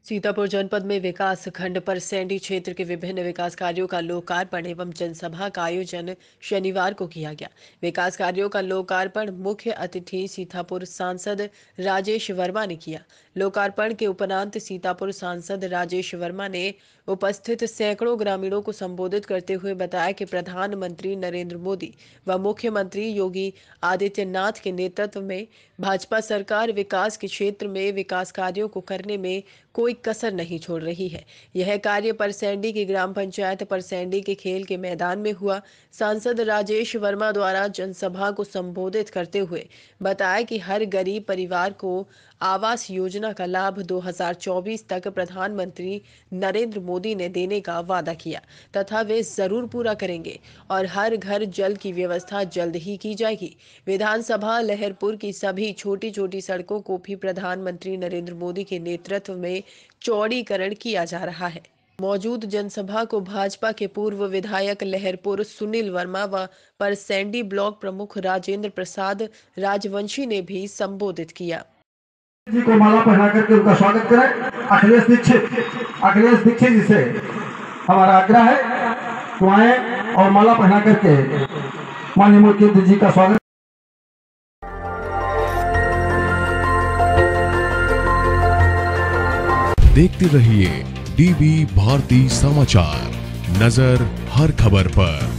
सीतापुर जनपद में विकास खंड परसैंडी क्षेत्र के विभिन्न विकास कार्यों का लोकार्पण एवं जनसभा का आयोजन शनिवार को किया गया। विकास कार्यों का लोकार्पण मुख्य अतिथि सीतापुर सांसद राजेश वर्मा ने किया। लोकार्पण के उपरांत सीतापुर सांसद राजेश वर्मा ने उपस्थित सैकड़ों ग्रामीणों को संबोधित करते हुए बताया कि प्रधानमंत्री नरेंद्र मोदी व मुख्यमंत्री योगी आदित्यनाथ के नेतृत्व में भाजपा सरकार विकास के क्षेत्र में विकास कार्यों को करने में कोई कसर नहीं छोड़ रही है। यह कार्य परसैंडी की ग्राम पंचायत परसैंडी के खेल के मैदान में हुआ। सांसद राजेश वर्मा द्वारा जनसभा को संबोधित करते हुए बताया कि हर गरीब परिवार को आवास योजना का लाभ 2024 तक प्रधानमंत्री नरेंद्र मोदी ने देने का वादा किया तथा वे जरूर पूरा करेंगे और हर घर जल की व्यवस्था जल्द ही की जाएगी। विधानसभा लहरपुर की सभी छोटी छोटी सड़कों को भी प्रधानमंत्री नरेंद्र मोदी के नेतृत्व में चौड़ीकरण किया जा रहा है। मौजूद जनसभा को भाजपा के पूर्व विधायक लहरपुर सुनील वर्मा व परसैंडी ब्लॉक प्रमुख राजेंद्र प्रसाद राजवंशी ने भी संबोधित किया। जी को माला पहना करके उनका स्वागत करें। अखिलेश दीक्षित जी से हमारा आग्रह है तो आए और माला पहना करके माननीय मुख्यमंत्री जी का स्वागत। देखते रहिए डीबी भारती समाचार, नजर हर खबर पर।